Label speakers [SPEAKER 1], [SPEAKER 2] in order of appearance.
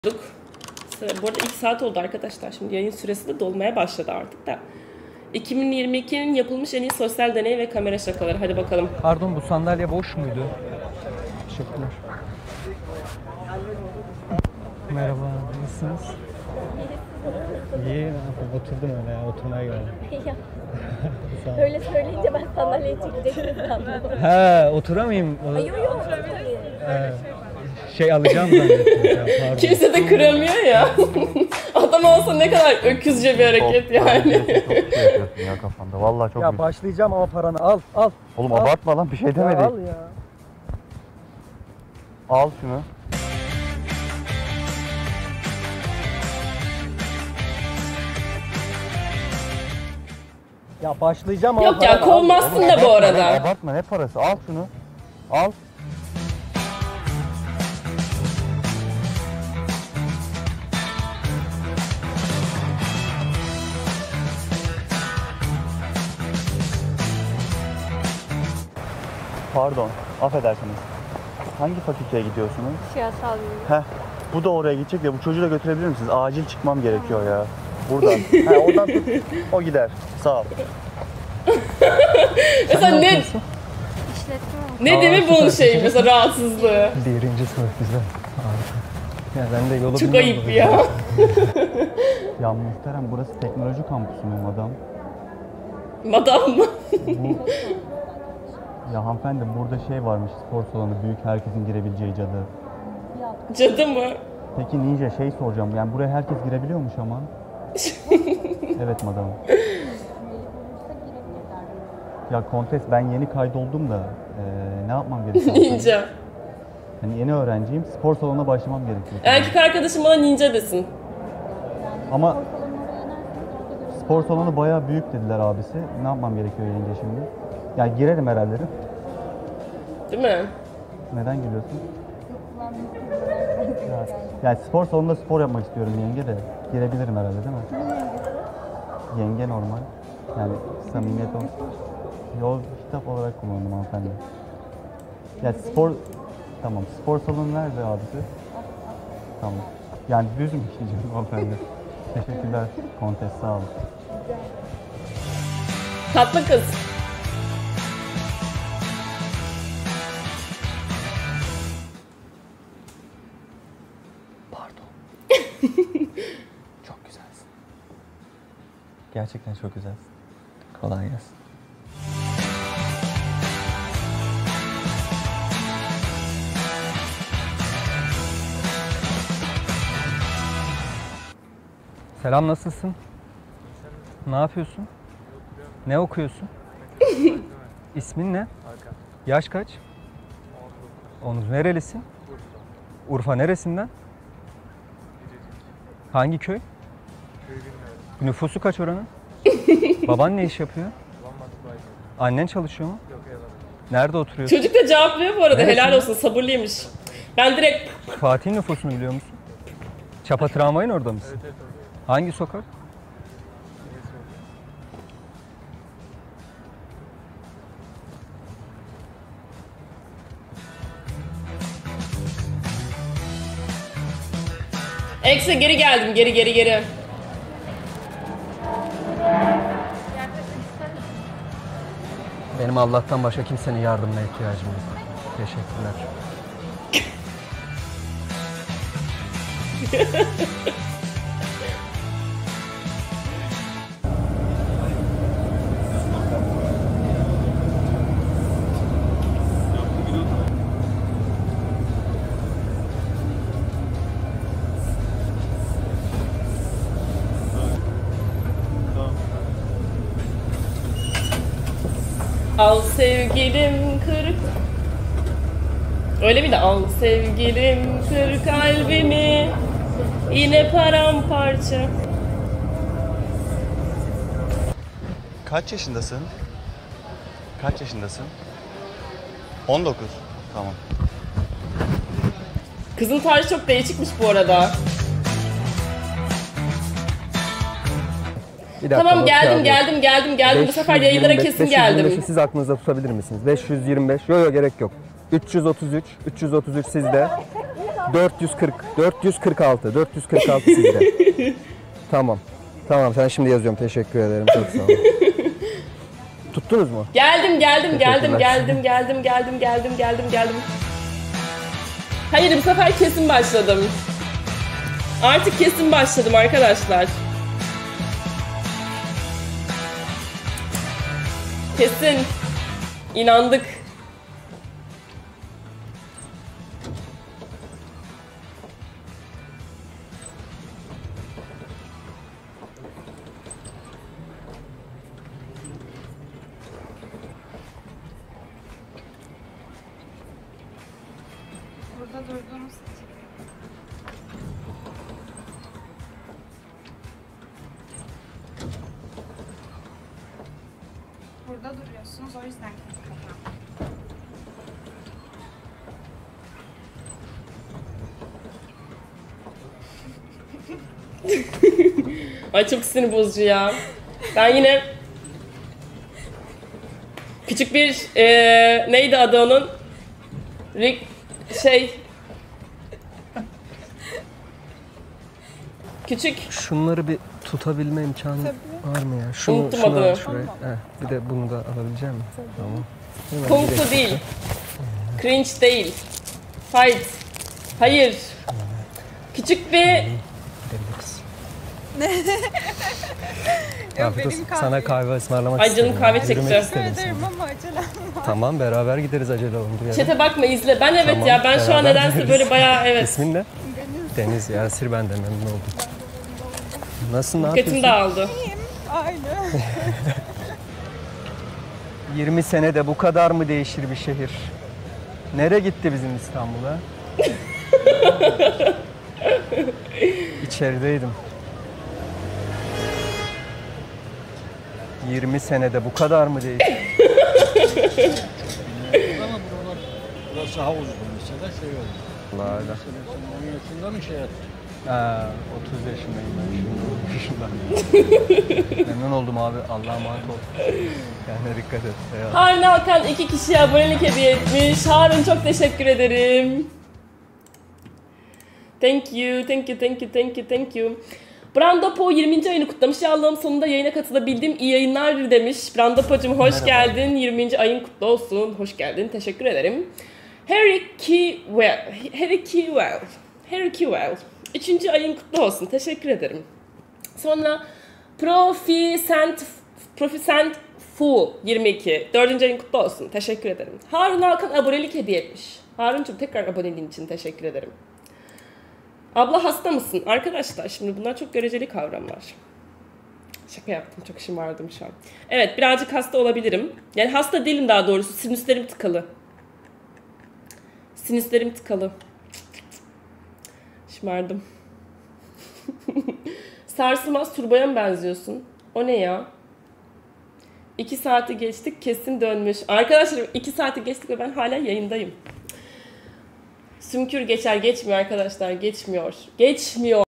[SPEAKER 1] Bu arada 2 saat oldu arkadaşlar. Şimdi yayın süresi de dolmaya başladı artık da. 2022'nin yapılmış en iyi sosyal deney ve kamera şakaları. Hadi bakalım.
[SPEAKER 2] Pardon, bu sandalye boş muydu? Teşekkürler. Merhaba, nasılsınız? İyi, ne yapayım? Oturdum öyle ya, oturmaya geldim.
[SPEAKER 3] Öyle söyleyince ben sandalyeye çekecektim sandım.
[SPEAKER 2] He, oturamayayım.
[SPEAKER 3] Yok.
[SPEAKER 2] Şey alacağım zannettim ya, pardon.
[SPEAKER 1] Kimse de kıramıyor ya. Adam olsa ne kadar öküzce bir hareket yani.
[SPEAKER 4] Çok şey yapıyorsun ya kafanda. Vallahi çok
[SPEAKER 2] Ya
[SPEAKER 4] büyük.
[SPEAKER 2] başlayacağım ama paranı al.
[SPEAKER 4] Oğlum
[SPEAKER 2] al.
[SPEAKER 4] abartma lan, bir şey demedik.
[SPEAKER 2] Al ya.
[SPEAKER 4] Al şunu.
[SPEAKER 2] Ya başlayacağım ama
[SPEAKER 1] Yok ya,
[SPEAKER 2] paranı al.
[SPEAKER 1] kovmazsın da bu arada.
[SPEAKER 4] Abartma, ne parası? Al şunu. Al. Pardon, affedersiniz. Hangi fakülteye gidiyorsunuz?
[SPEAKER 3] Siyasal bilim.
[SPEAKER 4] Heh, bu da oraya gidecek de bu çocuğu da götürebilir misiniz? Acil çıkmam gerekiyor ya. Buradan. He, oradan tut. O gider. Sağ ol.
[SPEAKER 1] Mesela ne
[SPEAKER 3] İşletme
[SPEAKER 1] demek bunun şeyi mesela rahatsızlığı.
[SPEAKER 2] Birinci sınıf güzel. Harika. Ya ben de yolu
[SPEAKER 1] Çok
[SPEAKER 2] bilmiyorum.
[SPEAKER 1] ayıp ya.
[SPEAKER 4] Ya muhterem, burası teknoloji kampüsü mü madam?
[SPEAKER 1] Madam mı?
[SPEAKER 4] Ya hanımefendi, burada şey varmış, spor salonu, büyük, herkesin girebileceği cadı.
[SPEAKER 1] Cadı mı?
[SPEAKER 4] Peki Ninja, şey soracağım, yani buraya herkes girebiliyormuş ama. Evet madam. Ya kontes, ben yeni kaydoldum da ne yapmam gerekiyor?
[SPEAKER 1] Ninja.
[SPEAKER 4] Hani yeni öğrenciyim, spor salonuna başlamam gerekiyor.
[SPEAKER 1] Erkek arkadaşım bana ninja desin.
[SPEAKER 4] Ama spor salonu bayağı büyük dediler abisi. Ne yapmam gerekiyor yenge şimdi? Yani girerim herhalde.
[SPEAKER 1] Değil mi?
[SPEAKER 4] Neden gülüyorsun? Yani spor salonunda spor yapmak istiyorum yenge de. Girebilirim herhalde değil mi? Yenge normal. Yani samimiyet olsun. Yol kitap olarak kullandım hanımefendi. Yani spor... Tamam. Spor salonu nerede abisi? Tamam. Yani düz mü gideceğim hanımefendi? Teşekkürler kontes, sağ olun.
[SPEAKER 1] Tatlı kız.
[SPEAKER 4] Pardon. Çok güzelsin. Gerçekten çok güzelsin. Kolay gelsin.
[SPEAKER 2] Selam, nasılsın? Ne yapıyorsun? Ne okuyorsun? İsmin ne?
[SPEAKER 5] Hakan.
[SPEAKER 2] Yaş kaç? 19. Nerelisin?
[SPEAKER 5] Urfa.
[SPEAKER 2] Urfa neresinden?
[SPEAKER 5] Biricik.
[SPEAKER 2] Hangi köy?
[SPEAKER 5] Köyü bilmiyorum.
[SPEAKER 2] Nüfusu kaç oranın? Baban ne iş yapıyor?
[SPEAKER 5] Babam matbaaydı.
[SPEAKER 2] Annen çalışıyor mu?
[SPEAKER 5] Yok eyvallah.
[SPEAKER 2] Nerede oturuyorsun?
[SPEAKER 1] Çocuk da cevaplıyor bu arada.
[SPEAKER 2] Neresi?
[SPEAKER 1] Helal olsun, sabırlıymış. Ben direkt
[SPEAKER 2] Fatih'in nüfusunu biliyor musun? Çapa tramvayın orada mısın?
[SPEAKER 5] Evet oradayım.
[SPEAKER 2] Hangi sokak?
[SPEAKER 5] Neyse oldu.
[SPEAKER 1] Ekse geri geldim. Geri.
[SPEAKER 2] Benim Allah'tan başka kimsenin yardımına ihtiyacım yok. Teşekkürler.
[SPEAKER 1] Al sevgilim kır. Öyle mi de al sevgilim kır kalbimi. Yine paramparça.
[SPEAKER 4] Kaç yaşındasın? Kaç yaşındasın? 19. Tamam.
[SPEAKER 1] Kızın tarzı çok değişikmiş bu arada.
[SPEAKER 2] Bir dakika,
[SPEAKER 1] Tamam
[SPEAKER 2] not kağıdı.
[SPEAKER 1] geldim. Bu sefer yayınlara
[SPEAKER 2] 525,
[SPEAKER 1] kesin geldim.
[SPEAKER 2] 525'i siz aklınızda tutabilir misiniz? 525. Yok gerek yok. 333 sizde.
[SPEAKER 6] 446. 446 sizde. Tamam. Tamam sen şimdi yazıyorum. Teşekkür ederim. Çok sağ olun. Tuttunuz mu?
[SPEAKER 1] Geldim. Hayır bu sefer kesin başladım. Artık kesin başladım arkadaşlar. Kesin. İnandık.
[SPEAKER 7] Burada durduğunuz Burada duruyorsunuz o yüzden kapalı.
[SPEAKER 1] Ay çok sinir bozucu ya. Ben yine küçük bir neydi adı onun? Küçük.
[SPEAKER 6] Şunları bir tutabilme imkanı var mı ya? Şunu,
[SPEAKER 1] Unuttum
[SPEAKER 6] şunu
[SPEAKER 1] adını.
[SPEAKER 6] al şuraya. Bir de bunu da alabileceğim mi? Tamam. Hemen
[SPEAKER 1] Kung
[SPEAKER 6] direkt-
[SPEAKER 1] Fu değil. Cringe değil. Fight. Hayır. Küçük bir
[SPEAKER 6] Gidebiliriz. Afiyet olsun. Sana kahve ısmarlamak
[SPEAKER 1] Ay
[SPEAKER 6] istedim.
[SPEAKER 1] canım kahve
[SPEAKER 6] ya.
[SPEAKER 1] çekti.
[SPEAKER 6] Yürümek istedim
[SPEAKER 7] Ederim
[SPEAKER 6] sana.
[SPEAKER 7] ama acelem var.
[SPEAKER 6] Tamam beraber gideriz acele olunca. ya.
[SPEAKER 1] çete bakma izle. Ben evet
[SPEAKER 6] Tamam,
[SPEAKER 1] ya ben şu an
[SPEAKER 6] beraber
[SPEAKER 1] nedense
[SPEAKER 6] gideriz.
[SPEAKER 1] böyle bayağı evet.
[SPEAKER 6] İsmin ne? Deniz Yasir ben de memnun oldum. Nasıl ne
[SPEAKER 1] Dikkatim
[SPEAKER 6] yapıyorsun?
[SPEAKER 1] dağıldı.
[SPEAKER 7] Aynı.
[SPEAKER 6] 20 senede bu kadar mı değişir bir şehir? Nere gitti bizim İstanbul'a? İçerideydim. 20 senede bu kadar mı değişir?
[SPEAKER 8] Ama burası havuz mesela şey oldu.
[SPEAKER 6] Allah Allah.
[SPEAKER 8] Sen 10 yaşında mı şey yaptın?
[SPEAKER 6] 30 yaşındayım ben şimdi. Memnun oldum abi. Allah'a emanet ol. Kendine dikkat et. Eyvallah.
[SPEAKER 1] Harun Alkan 2 kişiye abonelik hediye etmiş. Harun çok teşekkür ederim. Thank you. Brandopo 20. ayını kutlamış. Ya Allah'ım sonunda yayına katılabildim. İyi yayınlar demiş. Brandopo'cum hoş geldin. 20. ayın kutlu olsun. Hoş geldin. Teşekkür ederim. Harry Kewell. 3. ayın kutlu olsun. Teşekkür ederim. Sonra Proficent Fool 22. 4. ayın kutlu olsun. Teşekkür ederim. Harun Alkan abonelik hediye etmiş. Harun'cum tekrar aboneliğin için teşekkür ederim. Abla hasta mısın? Arkadaşlar şimdi bunlar çok göreceli kavramlar. Şaka yaptım. Çok şımardım şu an. Evet birazcık hasta olabilirim. Yani hasta değilim daha doğrusu. Sinüslerim tıkalı. Şımardım. Sarsılmaz turbaya mı benziyorsun? O ne ya? 2 saati geçtik kesin dönmüş. Arkadaşlar 2 saati geçtik ve ben hala yayındayım. Sümkür geçer geçmiyor arkadaşlar. Geçmiyor.